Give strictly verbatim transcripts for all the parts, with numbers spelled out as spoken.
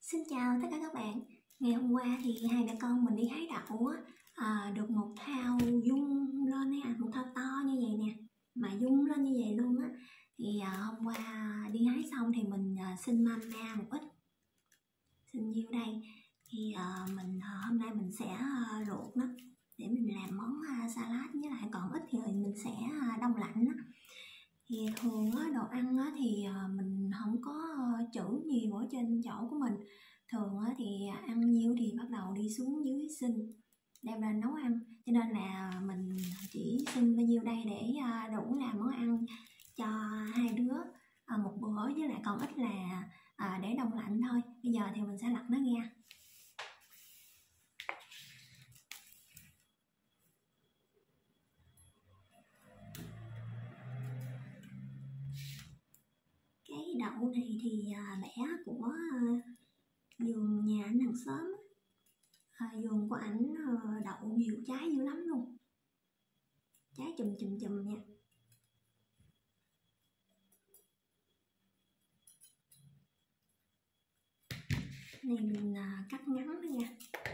Xin chào tất cả các bạn. Ngày hôm qua thì hai mẹ con mình đi hái đậu á, à, được một thao dung lên nè, một thao to như vậy nè, mà dung lên như vậy luôn á. Thì à, hôm qua đi hái xong thì mình à, xin mama một ít, xin nhiêu đây. Thì à, mình à, hôm nay mình sẽ à, luộc nó để mình làm món à, salad, với lại còn ít thì mình sẽ à, đông lạnh á. Thì thường á, đồ ăn á, thì à, mình không có trữ nhiều ở trên chỗ của mình. Thường á, thì ăn nhiêu thì bắt đầu đi xuống dưới xin đem lên nấu ăn, cho nên là mình chỉ xin bao nhiêu đây để à, đủ làm món ăn cho hai đứa à, một bữa, với lại còn ít là à, để đông lạnh thôi. Bây giờ thì mình sẽ lật nó ra. Cái đậu này thì à, bẻ của à, vườn nhà anh hàng xóm á. À, vườn của ảnh à, đậu nhiều trái dữ lắm luôn, trái chùm chùm chùm nha. Này mình à, cắt ngắn nó nha.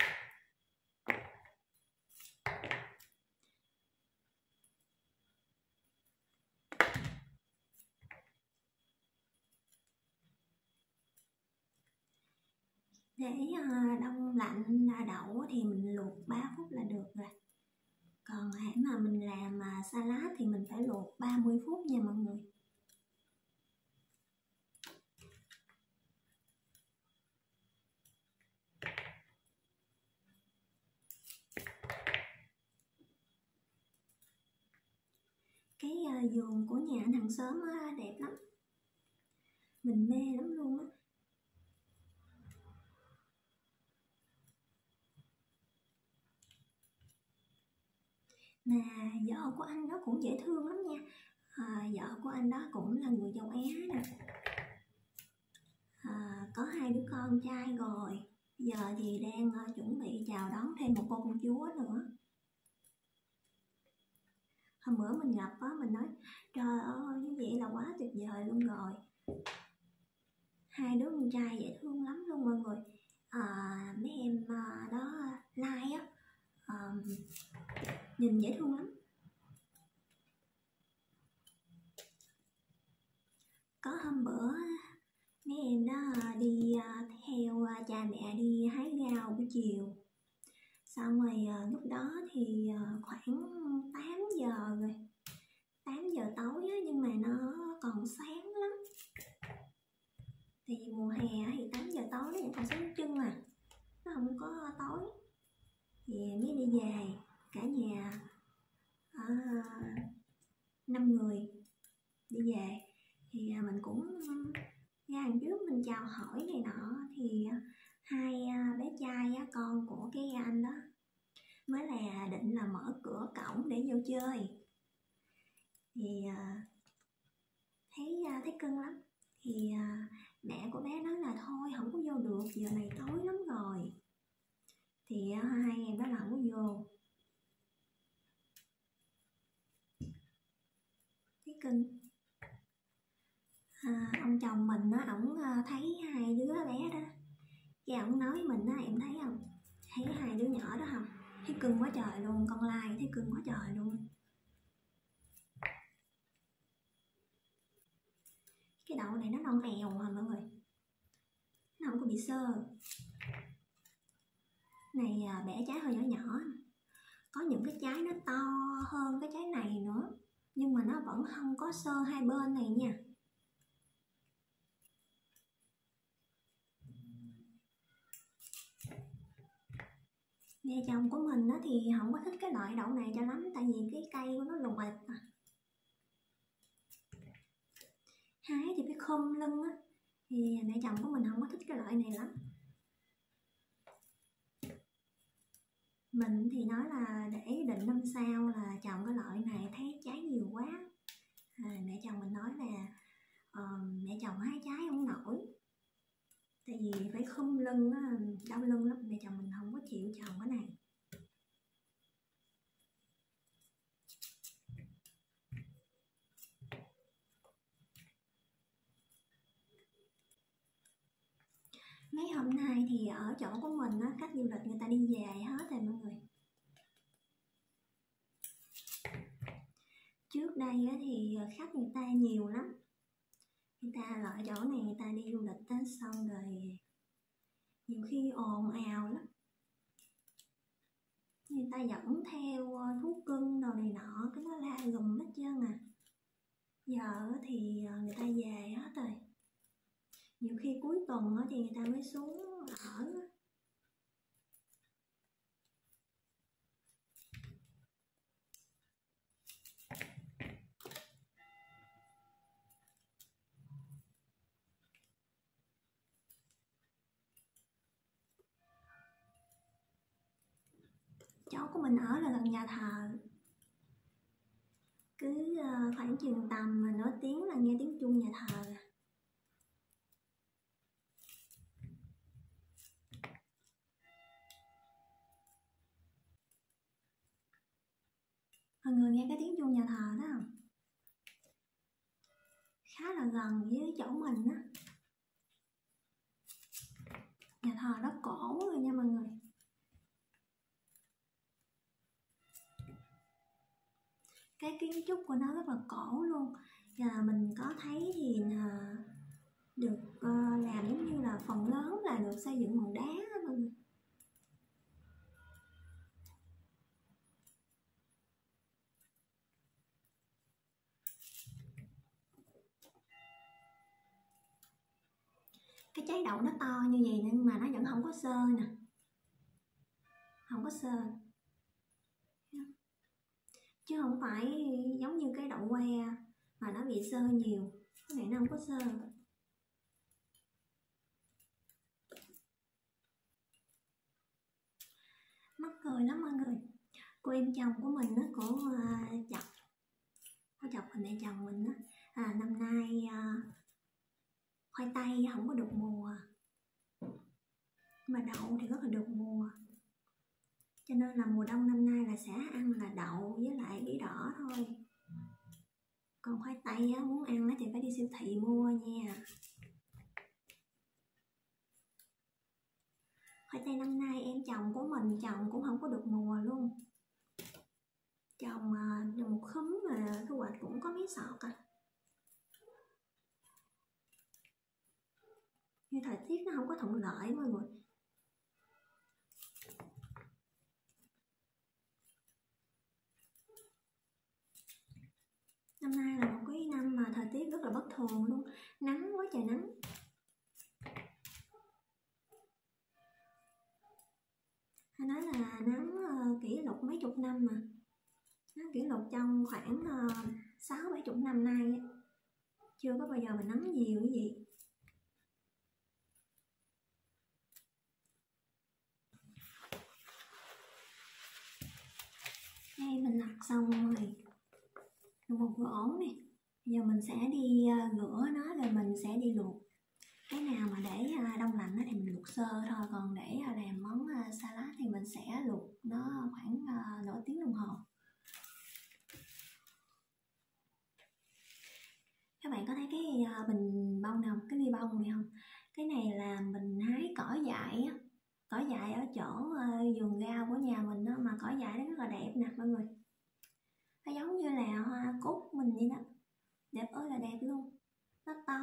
Để à, đông lạnh à, đậu thì mình luộc ba phút là được rồi. Còn hãy mà mình làm à, salad thì mình phải luộc ba mươi phút nha mọi người. Cái à, vườn của nhà anh hàng xóm á, đẹp lắm, mình mê lắm luôn á. Mà vợ của anh đó cũng dễ thương lắm nha. À, vợ của anh đó cũng là người châu Á nè. À, có hai đứa con trai rồi, giờ thì đang uh, chuẩn bị chào đón thêm một cô công chúa nữa. Hôm bữa mình gặp á, mình nói trời ơi như vậy là quá tuyệt vời luôn rồi. Hai đứa con trai dễ thương lắm luôn mọi người. À, mấy em uh, đó like á, uh, nhìn dễ thương lắm. Có hôm bữa mấy em đó đi uh, theo uh, cha mẹ đi hái rau buổi chiều. Xong rồi uh, lúc đó thì uh, khoảng tám giờ rồi, tám giờ tối á, nhưng mà nó còn sáng lắm. Thì mùa hè thì tám giờ tối nó vẫn còn sáng trưng mà, nó không có tối. Thì mới đi về cả nhà năm uh, người đi về. Thì uh, mình cũng ra hàng trước mình chào hỏi này nọ. Thì uh, hai uh, bé trai uh, con của cái anh đó mới là định là mở cửa cổng để vô chơi. Thì uh, thấy uh, thấy cưng lắm. Thì uh, mẹ của bé nói là thôi không có vô được, giờ này tối lắm rồi. Thì uh, hai em đó là không có vô. Thấy cưng. À, ông chồng mình á, ổng uh, thấy hai đứa bé đó, cái ổng nói mình á, em thấy không, thấy hai đứa nhỏ đó không, thấy cưng quá trời luôn, con lai thấy cưng quá trời luôn. Cái đậu này nó non èo hả mọi người, nó không có bị xơ. Này à, bẻ trái hơi nhỏ nhỏ, có những cái trái nó to hơn cái trái này nữa, nhưng mà nó vẫn không có xơ hai bên này nha. Mẹ chồng của mình á, thì không có thích cái loại đậu này cho lắm, tại vì cái cây của nó lùng bịch à. Hái thì phải khum lưng á, thì mẹ chồng của mình không có thích cái loại này lắm. Mình thì nói là để định năm sau là trồng cái loại này, thấy trái nhiều quá. À, mẹ chồng mình nói là uh, mẹ chồng hái trái không nổi, tại vì phải khum lưng á, đau lưng lắm. Mẹ chồng mình không có chịu trồng cái này. Mấy hôm nay thì ở chỗ của mình á, khách du lịch người ta đi về hết rồi mọi người. Trước đây á, thì khách người ta nhiều lắm, người ta lại chỗ này người ta đi du lịch tới xong rồi nhiều khi ồn ào lắm, người ta dẫn theo thú cưng đồ này nọ, cái nó la gùm hết trơn à. Giờ thì người ta về hết rồi, nhiều khi cuối tuần thì người ta mới xuống ở. Chỗ của mình ở là gần nhà thờ, cứ khoảng chừng tầm nửa tiếng là nghe tiếng chuông nhà thờ. Mọi người nghe cái tiếng chuông nhà thờ đó không? Khá là gần với chỗ mình á. Nhà thờ đó cổ rồi nha mọi người. Cái kiến trúc của nó rất là cổ luôn. Và mình có thấy thì là được uh, làm giống như là phần lớn là được xây dựng bằng đá đó mọi người. Cái trái đậu nó to như vậy nhưng mà nó vẫn không có xơ nè, không có xơ, chứ không phải giống như cái đậu que mà nó bị xơ nhiều. Cái này nó không có xơ. Mắc cười lắm mọi người. Cô em chồng của mình á, cổ uh, chọc cô chọc mình mẹ chồng mình á, à, năm nay uh, khoai tây không có được mùa, mà đậu thì rất là được mùa, cho nên là mùa đông năm nay là sẽ ăn là đậu với lại bí đỏ thôi. Còn khoai tây á, muốn ăn thì phải đi siêu thị mua nha. Khoai tây năm nay em chồng của mình trồng cũng không có được mùa luôn, trồng uh, một khúm mà thu hoạch cũng có mấy sọt à. Như thời tiết nó không có thuận lợi mọi người. Năm nay là một cái năm mà thời tiết rất là bất thường luôn, nắng quá trời nắng. Hay nói là nắng uh, kỷ lục mấy chục năm mà, nắng kỷ lục trong khoảng sáu bảy chục năm nay chưa có bao giờ mà nắng nhiều cái gì. Đây mình lặt xong rồi, được một gỗ này. Giờ mình sẽ đi rửa nó rồi mình sẽ đi luộc. Cái nào mà để đông lạnh thì mình luộc sơ thôi, còn để làm món salad thì mình sẽ luộc nó khoảng nửa tiếng đồng hồ. Các bạn có thấy cái bình bông nào, cái ly bông này không? Cái này là mình hái cỏ dại á, cỏ dại ở chỗ vườn rau của nhà mình đó, mà cỏ dại nó rất là đẹp nè mọi người. Nó giống như là hoa cúc mình vậy đó, đẹp ơi là đẹp luôn. Nó to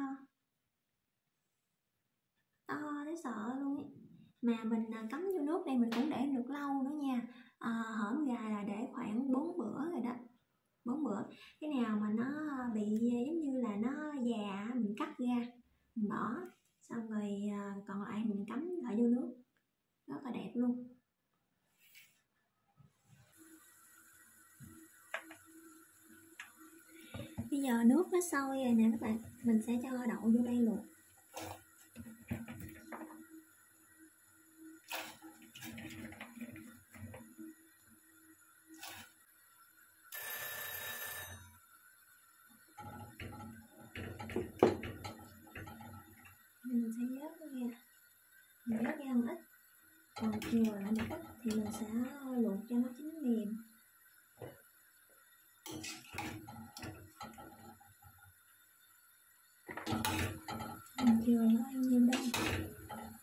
to đến sợ luôn ấy. Mà mình cắm vô nước này mình cũng để được lâu nữa nha. À, hổm gà là để khoảng bốn bữa rồi đó, bốn bữa. Cái nào mà nó bị giống như là nó già mình cắt ra mình bỏ, xong rồi còn lại mình cắm lại vô nước, rất là đẹp luôn. Bây giờ nước nó sôi rồi nè các bạn, mình sẽ cho đậu vô đây luộc. Mình sẽ vớt ra, mình vớt ra một ít, còn chừa lại một ít thì mình sẽ luộc cho nó chín mềm. Mình chừa nó bao nhiêu đâu.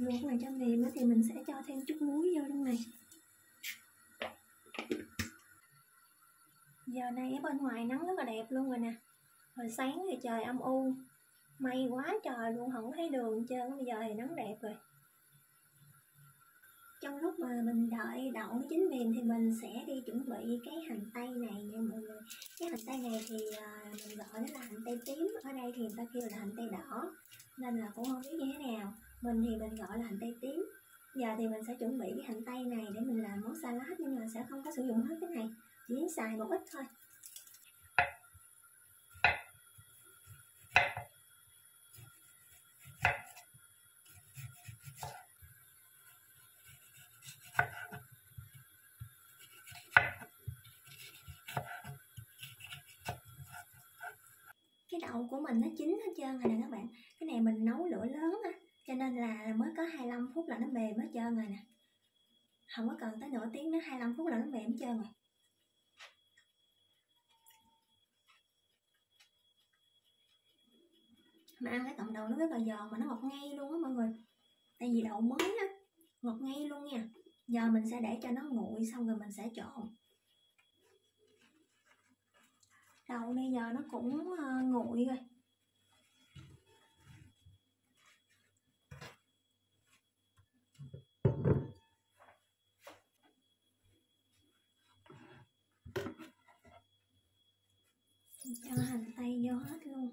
luộc này cho mềm thì mình sẽ cho thêm chút muối vô trong này. Giờ này ở bên ngoài nắng rất là đẹp luôn rồi nè. Hồi sáng thì trời âm u, mây quá trời luôn, không thấy đường trơn. Bây giờ thì nắng đẹp rồi. Trong lúc mà mình đợi đậu nó chín mềm thì mình sẽ đi chuẩn bị cái hành tây này nha mọi người. Cái hành tây này thì mình gọi nó là hành tây tím, ở đây thì người ta kêu là hành tây đỏ, nên là cũng không biết như thế nào. Mình thì mình gọi là hành tây tím. Giờ thì mình sẽ chuẩn bị cái hành tây này để mình làm món salad, nhưng mà sẽ không có sử dụng hết cái này, chỉ xài một ít thôi. Cái đậu của mình nó chín hết trơn rồi nè các bạn. Cái này mình nấu lửa lớn á, cho nên là mới có hai mươi lăm phút là nó mềm hết trơn rồi nè. Không có cần tới nửa tiếng nữa, hai mươi lăm phút là nó mềm hết trơn rồi. Mà ăn cái cọng đậu nó rất là giòn mà nó ngọt ngay luôn á mọi người. Tại vì đậu mới á, ngọt ngay luôn nha. Giờ mình sẽ để cho nó nguội xong rồi mình sẽ trộn. Đậu bây giờ nó cũng uh, nguội rồi. Cho hành tây vô hết luôn.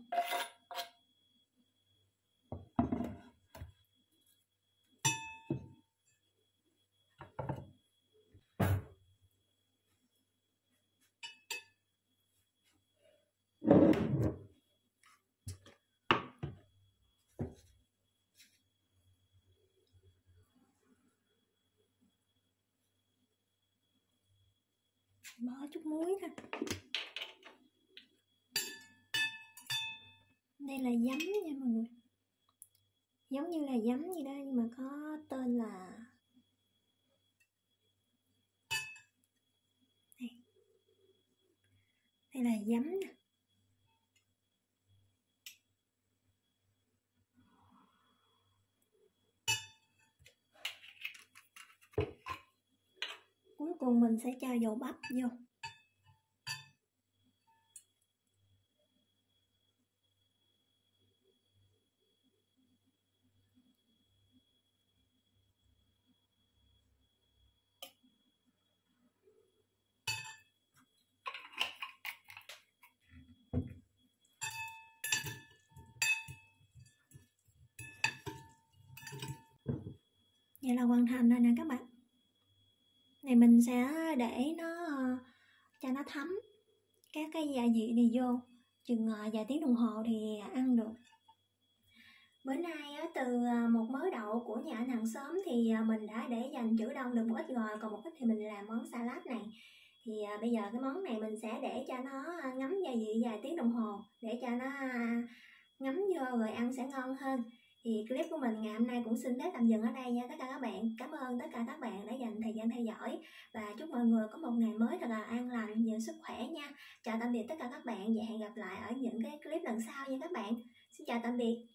Bỏ chút muối thôi. Đây là giấm nha mọi người. Giống như là giấm gì đó nhưng mà có tên là đây, đây là giấm nè. Cuối cùng mình sẽ cho dầu bắp vô. Vậy là hoàn thành rồi nè các bạn. Này mình sẽ để nó cho nó thấm các cái gia vị này vô, chừng vài tiếng đồng hồ thì ăn được. Bữa nay từ một mớ đậu của nhà anh hàng xóm thì mình đã để dành trữ đông được một ít rồi, còn một ít thì mình làm món salad này. Thì bây giờ cái món này mình sẽ để cho nó ngấm gia vị vài tiếng đồng hồ để cho nó ngấm vô rồi ăn sẽ ngon hơn. Thì clip của mình ngày hôm nay cũng xin phép tạm dừng ở đây nha tất cả các bạn. Cảm ơn tất cả các bạn đã dành thời gian theo dõi và chúc mọi người có một ngày mới thật là an lành, nhiều sức khỏe nha. Chào tạm biệt tất cả các bạn và hẹn gặp lại ở những cái clip lần sau nha các bạn. Xin chào tạm biệt.